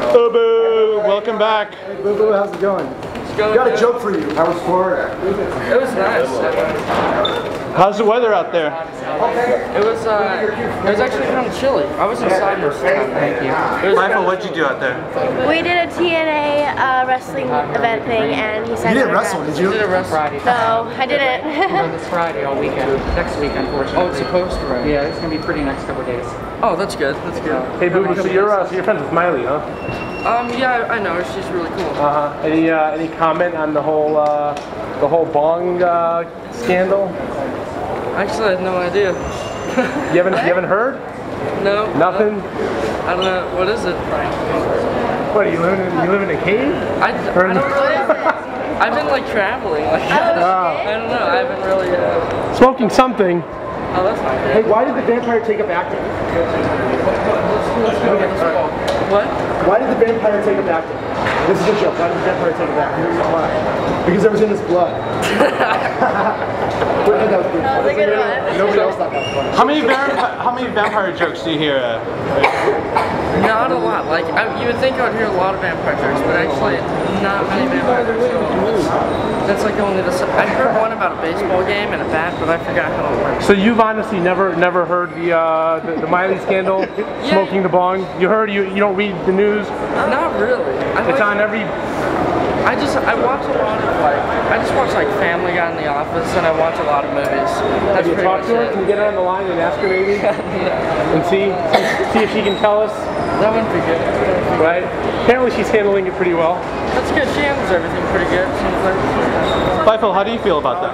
Boo Boo, welcome back. Hey Boo Boo, how's it going? It's going Got a good. joke for you. How was Florida? It was nice. How's the weather out there? It was actually kind of chilly. I was inside most of the time, thank you. Michael, what'd you do out there? We did a TNA wrestling event thing, and he said You didn't wrestle, did you? Did it Friday. No, I didn't. This Friday all weekend. Next week, unfortunately. Oh, it's supposed to rain. Yeah, it's gonna be pretty next couple of days. Oh, that's good. That's good. Hey, Boo Boo, so you're friends with Miley, huh? Yeah, I know her. She's really cool. Any comment on the whole bong scandal? Actually, I had no idea. You haven't heard? No. Nothing? I don't know. What is it? What, you live in a cave? I don't know. I've been like traveling. Like, I don't know. I haven't really. Smoking something. Oh, that's not good. Hey, why did the vampire take up acting? What? Why did the vampire take up acting? This is a joke. Why did the vampire take up acting? Why? Because it was in his blood. That was good. That was a good one. Nobody else thought that was funny. How many vampire jokes do you hear? Not a lot. Like you would think I would hear a lot of vampire jokes, but actually not many vampire jokes. That's like only the. I heard one about a baseball game and a bat, but I forgot how it works. So you've honestly never heard the Miley scandal, smoking the bong? You heard? You don't read the news? Not really. It's on every. I watch a lot of I just watch like Family Guy in The Office, and I watch a lot of movies. Have you talked to her? Can you get her on the line and ask her maybe? And see if she can tell us? That wouldn't be good. Right? Apparently she's handling it pretty well. That's good. She handles everything pretty good. Seems like. Michael, how do you feel about that?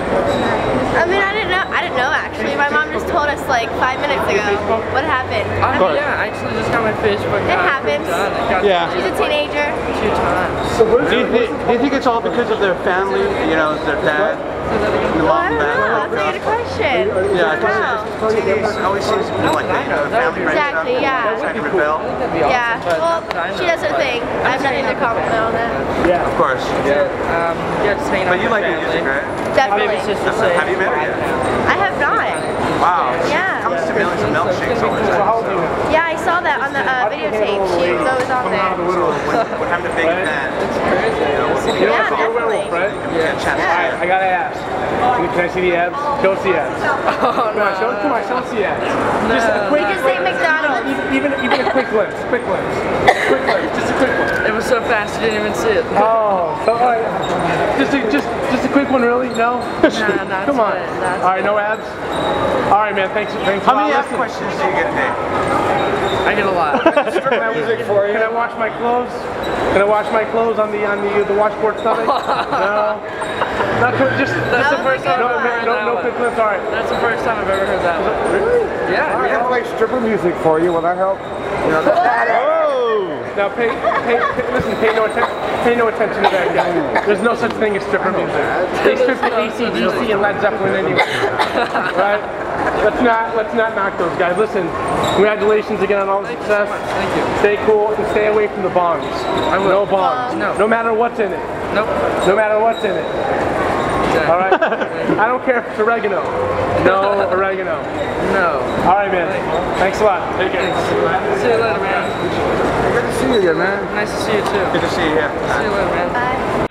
I mean, I didn't know actually. My mom just told us like 5 minutes ago what happened. Yeah, I actually just got my Facebook. It happens. Yeah. She's a teenager. 2 times. So what Do you think it's all because of their family? You know, their dad, the mom, and dad? That's a good question. Yeah, Wow. it always seems to be like family Exactly, yeah. Trying to rebel. Yeah. Well, she does her thing. I have nothing to comment on that. Yeah. Of course. Just hanging out But you with like family. music, right? Definitely. Baby sister say. Have you met her yet? I have not. Wow. Yeah. Comes to millions of milkshakes all the So how old time. are you now? Yeah, I saw that on the videotape. She was always on there. What happened to Big Ben? You're Yeah, a werewolf, right? Yeah. I gotta ask. Can I see the abs? Show us the abs. Come on, show us the abs. Just a quick. We just say McDonald's. Even a quick glimpse. Quick glimpse. Just a quick one. It was so fast you didn't even see it. Oh, so all right. Just a quick one, really? No. Nah, Come on. All right, no abs. All right, man. Thanks. How many app questions do you get a day? I get a lot. Music for you. Can I wash my clothes? Can I wash my clothes on the washboard stomach? No. Not just. That's the first time I've ever heard that No one. quick glimpse. All right. That's the first time I've ever heard that one. Really? Yeah. I can play stripper music for you. Will that help? You know, Now listen, pay no attention to that guy. There's no such thing as stripper music. They strip to AC/DC and Led Zeppelin anyway. Right? Let's not knock those guys. Listen, congratulations again on all the success. Thank you. Stay cool and stay away from the bongs. I will. No bongs. No. matter what's in it. Nope. No matter what's in it. Exactly. All right? I don't care if it's oregano. No oregano. No. All right, man. Thanks a lot. Take care. See you later, man. good to see you again, man. Nice to see you too. Good to see you here. See you later, man. Bye.